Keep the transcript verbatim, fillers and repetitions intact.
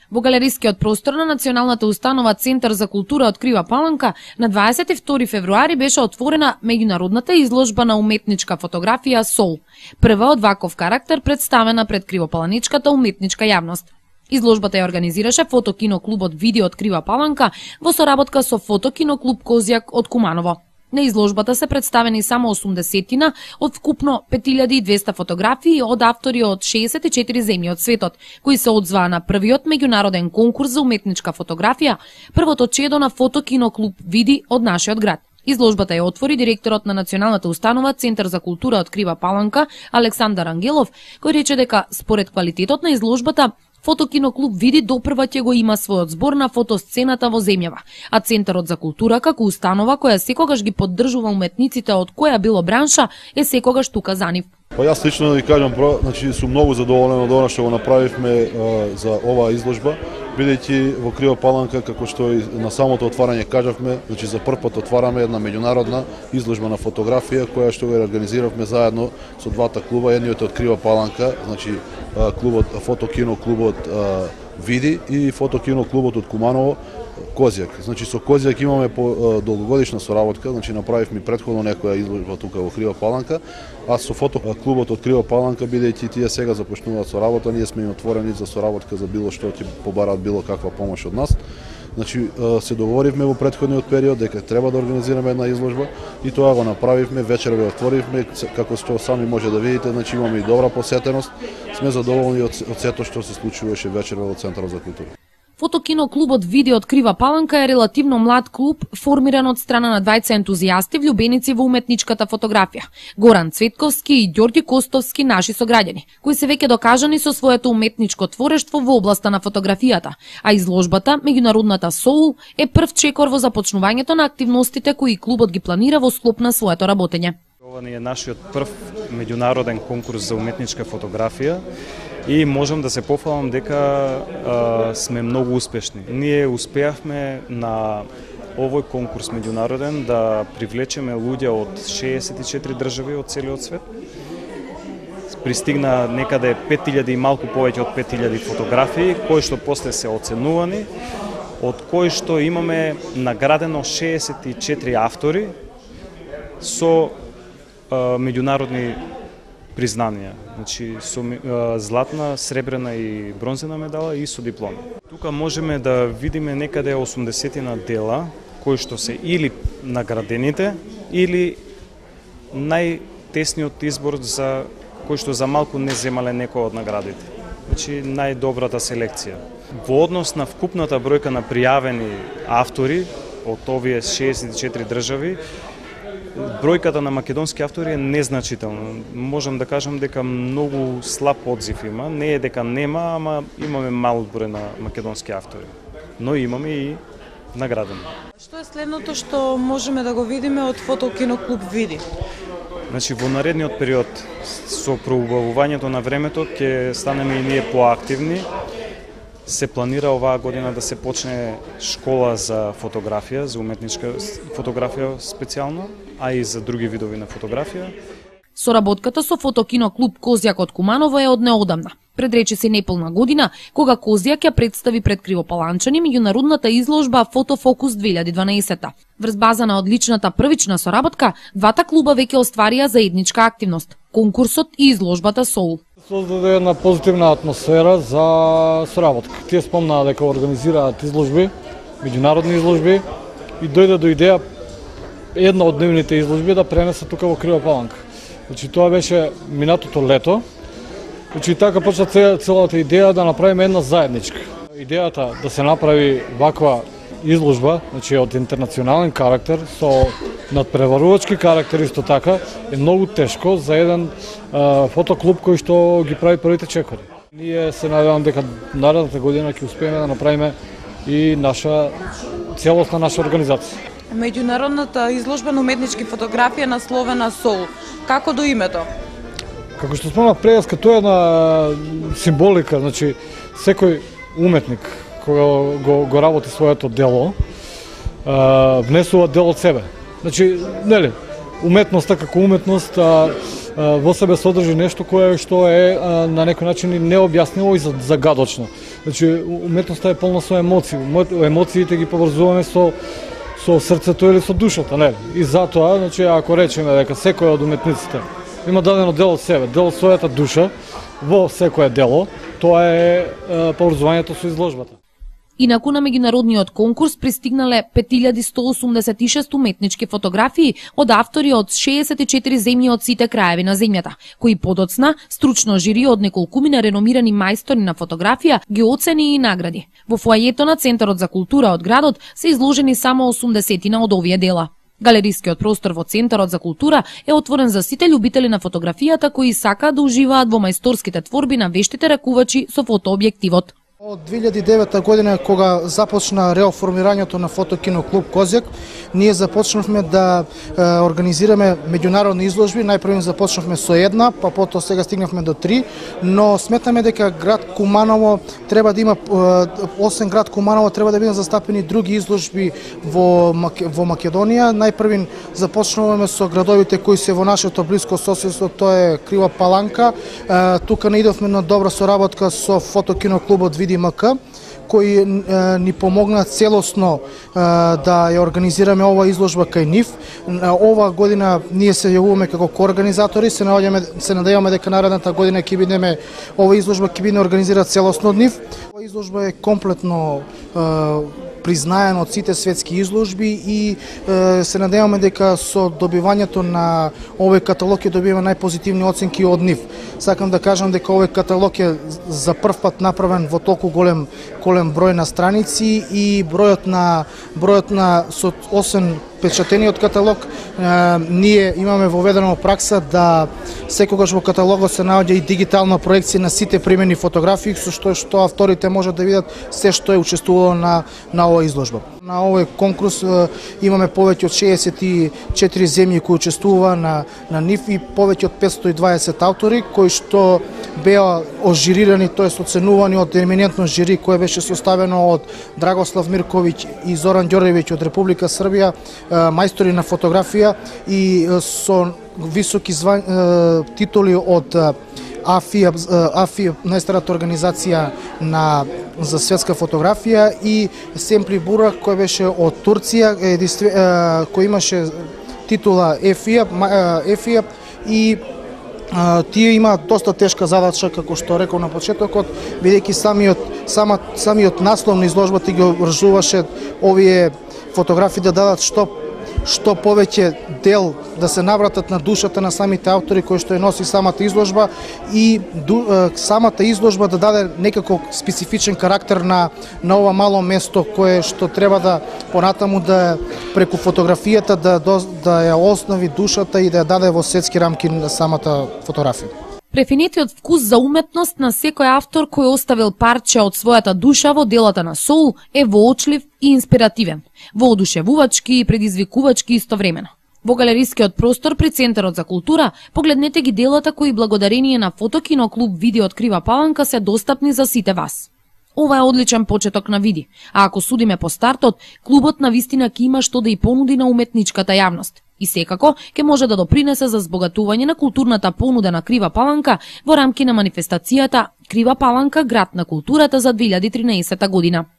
Во галерискиот простор на Националната установа Центар за култура од Крива Паланка на дваесет и втори февруари беше отворена меѓународната изложба на уметничка фотографија Сол, прва од ваков карактер представена пред кривопаланичката уметничка јавност. Изложбата ја организираше фотокиноклубот Види од Крива Паланка во соработка со фотокиноклуб Козјак од Куманово. На изложбата се представени само осумдесетина од вкупно пет илјади и двесте фотографии од автори од шеесет и четири земји од светот, кои се одзваа на првиот меѓународен конкурс за уметничка фотографија, првото чедо на фотокиноклуб Види од нашиот град. Изложбата ја отвори директорот на Националната установа Центар за култура од Крива Паланка, Александар Ангелов, кој рече дека според квалитетот на изложбата, фотокиноклуб Види допрва ќе го има својот збор на фотосцената во земјава, а Центарот за култура како установа која секогаш ги поддржува уметниците од која било бранша е секогаш тука за нив. Па јас лично да ви кажам, значи сум многу задоволен од она што го направивме а, за оваа изложба, бидејќи во Крива Паланка, како што и на самото отварање кажавме, значи за прв пат отвараме една меѓународна изложба на фотографија која што го организиравме заедно со двата клуба, едниот од Крива Паланка, значи клубот фотокино клубот Види и фотокино клубот од Куманово Козјак. Значи со Козјак имаме по долгогодишна соработка, значи направивме претходно некоја изложба тука во Крива Паланка, а со фотоклубот од Крива Паланка, бидејќи тие сега започнуваат со работа, ние сме им отворени за соработка за било што ќе побараат било каква помош од нас. Значи се договоривме во претходниот период дека треба да организираме една изложба и тоа го направивме, вечер ја отворивме, како што сами може да видите, значи имаме и добра посетеност. Сме задоволни од, од сето што се случуваше вечер во Центарот за култура. Фотокиноклубот Види од Крива Паланка е релативно млад клуб, формиран од страна на двајца ентузијасти влюбеници во уметничката фотографија. Горан Цветковски и Ѓорѓи Костовски, наши сограѓани, кои се веќе докажани со своето уметничко творештво во областа на фотографијата, а изложбата меѓународната Соул е прв чекор во започнувањето на активностите кои клубот ги планира во склоп на своето работење. Ова е нашиот прв меѓународен конкурс за уметничка фотографија. И можам да се пофалам дека а, сме многу успешни. Ние успеавме на овој конкурс меѓународен да привлечеме луѓе од шеесет и четири држави од целиот свет. Пристигна некаде пет илјади и малку повеќе од пет илјади фотографии, кои што после се оценувани, од кои што имаме наградено шеесет и четири автори со а, меѓународни признанија, значи со златна, сребрена и бронзена медала и со диплома. Тука можеме да видиме некаде осумдесетина дела кои што се или наградените или најтесниот избор за кои што за малку не земале некој од наградите. Значи најдобрата селекција. Во однос на вкупната бројка на пријавени автори од овие шеесет и четири држави, бројката на македонски автори е незначителна. Можам да кажам дека многу слаб одзив има. Не е дека нема, ама имаме мал број на македонски автори. Но имаме и наградени. Што е следното што можеме да го видиме од фотокиноклуб Види? Значи во наредниот период со проубавувањето на времето ќе станеме и ние поактивни. Се планира оваа година да се почне школа за фотографија, за уметничка фотографија специјално, а и за други видови на фотографија. Соработката со фотокиноклуб Козјак од Куманово е од неодамна. Предрече се неполна година, кога Козјак ја представи пред кривопаланчани меѓународната изложба Фотофокус две илјади дванаесета. Врз база на одличната првична соработка, двата клуба веќе остварија заедничка активност – конкурсот и изложбата Соул. Создаде една позитивна атмосфера за соработка. Тие спомнаа дека организираат изложби, меѓународни изложби и дојде до идеја една од дневните изложби да пренесе тука во Крива Паланка. Значи тоа беше минатото лето. Значи така почна целата идеја да направиме една заедничка. Идејата да се направи ваква изложба, значи од интернационален карактер со надпреварувачки карактер исто така е многу тешко за еден а, фотоклуб кој што ги прави првите чекори. Ние се надевам дека наредната година ќе успееме да направиме и наша целосна наша организација. Меѓународната изложба на уметнички фотографија насловена Соул. Како до името? Како што спомнав преска, тоа е една символика, значи секој уметник кога го, го работи своето дело, а, внесува дел од себе. Значи, нели, уметноста како уметност, а, во себе содржи нешто кое што е на некој начин необјаснливо и загадочно. Значи, уметноста е полна со емоции. Емоциите ги поврзуваме со со срцето или со душата, не? И затоа, значи, ако речеме дека секој од уметниците има дадено дел од себе, дел од својата душа во секое дело, тоа е поврзувањето со изложбата. Инаку на меѓународниот конкурс пристигнале пет илјади сто осумдесет и шест уметнички фотографии од автори од шеесет и четири земји од сите краеви на земјата, кои подоцна стручно жири од неколкумина реномирани мајстори на фотографија ги оцени и награди. Во фоајето на Центарот за култура од градот се изложени само осумдесетина од овие дела. Галерискиот простор во Центарот за култура е отворен за сите љубители на фотографијата кои сакаат да уживаат во мајсторските творби на вештите ракувачи со фотообјективот. Од две илјади и девета година, кога започна реоформирањето на фотокино клуб Козјак, ние започнавме да е, организираме меѓународни изложби. Најпрво започнавме со една, па потоа сега стигнавме до три, но сметаме дека град Куманово треба да има, освен град Куманово, треба да бидат застапени други изложби во, во Македонија. Најпрво започнуваме со градовите кои се во нашето блиско соседство, тоа е Крива Паланка. Е, тука наидовме на добра соработка со фотокино клубот МК, кои е, ни помогна целосно е, да ја организираме ова изложба кај нив. Ова година ние се јавуваме како коорганизатори, се наоѓаме, се надеваме дека наредната година ќе бидеме, ова изложба ќе биде организирана целосно од нив. Ова изложба е комплетно е, признаена од сите светски изложби и е, се надеваме дека со добивањето на овој каталог ќе добиеме најпозитивни оценки од нив. Сакам да кажам дека овој каталог е за прв пат направен во толку голем голем број на страници и бројот на бројот на со осем печатениот каталог, е, ние имаме воведено пракса да секогаш во каталогот се наоѓа и дигитална проекција на сите примени фотографии, со што што авторите можат да видат се што е учествувало на на оваа изложба. На овој конкурс е, имаме повеќе од шеесет и четири земји кои учествува на на нив и повеќе од петстотини и дваесет автори кои што беа ожирирани, тоест оценувани од еминентно жири кое беше составено од Драгослав Мирковиќ и Зоран Ѓорđević од Република Србија, мајстори на фотографија и со високи зван, титули од АФИА, АФИА, најстарата организација на за светска фотографија, и Семпли Бура кој беше од Турција, кој имаше титула ЕФИА, ЕФИА и Uh, тие има доста тешка задача, како што реков на почетокот, бидејќи самиот сама, самиот наслов на изложбата ги обврзуваше овие фотографии да дадат што што повеќе дел, да се навратат на душата на самите автори кои што ја носи самата изложба и ду, самата изложба да даде некако специфичен карактер на на ова мало место кое што треба да понатаму да преку фотографијата да да ја основи душата и да ја даде во светски рамки на самата фотографија. Префинетиот вкус за уметност на секој автор кој оставил парче од својата душа во делата на Соул е воочлив и инспиративен, воодушевувачки и предизвикувачки истовремено. Во галерискиот простор при Центарот за култура погледнете ги делата кои благодарение на фотокино клуб Види од Крива Паланка се достапни за сите вас. Ова е одличен почеток на Види, а ако судиме по стартот, клубот навистина ќе има што да и понуди на уметничката јавност. И секако ќе може да допринесе за збогатување на културната понуда на Крива Паланка во рамки на манифестацијата Крива Паланка град на културата за две илјади и тринаесета година.